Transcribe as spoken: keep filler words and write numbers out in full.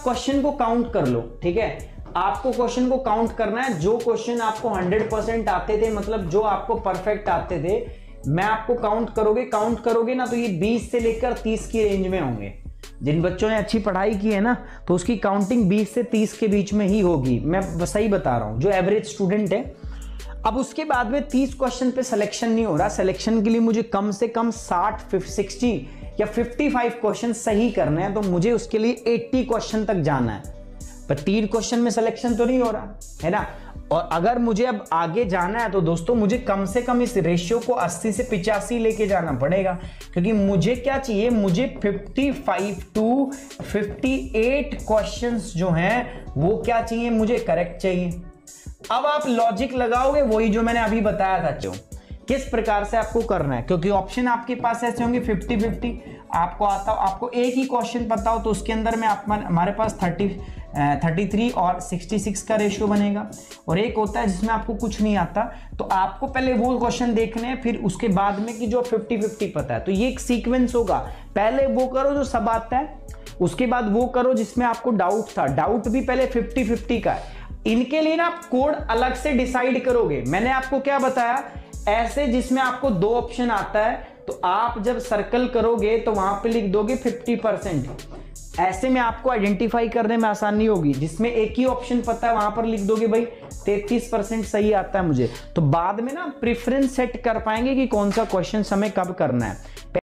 Question को count कर लो, ठीक है। आपको क्वेश्चन को काउंट करना है, जो क्वेश्चन आपको हंड्रेड परसेंट आते थे, मतलब जो आपको परफेक्ट आते थे, मैं आपको काउंट करोगे काउंट करोगे ना तो ये बीस से लेकर तीस की रेंज में होंगे। जिन बच्चों ने अच्छी पढ़ाई की है ना तो उसकी काउंटिंग बीस से तीस के बीच में ही होगी, मैं सही बता रहा हूं, जो एवरेज स्टूडेंट है। अब उसके बाद में तीस क्वेश्चन पे सिलेक्शन नहीं हो रहा, सिलेक्शन के लिए मुझे कम से कम साठ, साठ या पचपन क्वेश्चन सही करने हैं, तो मुझे उसके लिए अस्सी क्वेश्चन तक जाना है। पर तीन क्वेश्चन में सिलेक्शन तो नहीं हो रहा है ना। और अगर मुझे अब आगे जाना है तो दोस्तों मुझे कम से कम इस रेशियो को अस्सी से पचासी लेके जाना पड़ेगा, क्योंकि मुझे क्या चाहिए, मुझे पचपन टू अट्ठावन क्वेश्चंस जो हैं वो क्या चाहिए, मुझे करेक्ट चाहिए। अब आप लॉजिक लगाओगे वही जो मैंने अभी बताया था, क्यों किस प्रकार से आपको करना है, क्योंकि ऑप्शन आपके पास ऐसे होंगे फिफ्टी फिफ्टी। आपको आता हो, आपको एक ही क्वेश्चन पता हो तो उसके अंदर में आप हमारे पास थर्टी थर्टी थ्री और सिक्सटी सिक्स का रेशियो बनेगा। और एक होता है जिसमें आपको कुछ नहीं आता, तो आपको पहले वो क्वेश्चन देखने हैं, फिर उसके बाद में कि जो फिफ्टी फिफ्टी पता है। तो ये एक सीक्वेंस होगा, पहले वो करो जो सब आता है, उसके बाद वो करो जिसमें आपको डाउट था, डाउट भी पहले फिफ्टी फिफ्टी का है। इनके लिए ना आप कोड अलग से डिसाइड करोगे। मैंने आपको क्या बताया, ऐसे जिसमें आपको दो ऑप्शन आता है तो आप जब सर्कल करोगे तो वहां पे लिख दोगे फिफ्टी परसेंट। ऐसे में आपको आइडेंटिफाई करने में आसानी होगी। जिसमें एक ही ऑप्शन पता है वहां पर लिख दोगे भाई तैंतीस परसेंट सही आता है मुझे, तो बाद में ना प्रेफरेंस सेट कर पाएंगे कि कौन सा क्वेश्चन हमें कब करना है।